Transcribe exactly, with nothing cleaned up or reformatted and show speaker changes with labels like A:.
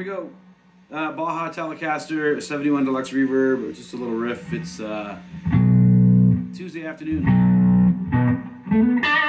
A: we go. Uh, Baja Telecaster, seventy-one deluxe reverb, just a little riff. It's uh, Tuesday afternoon.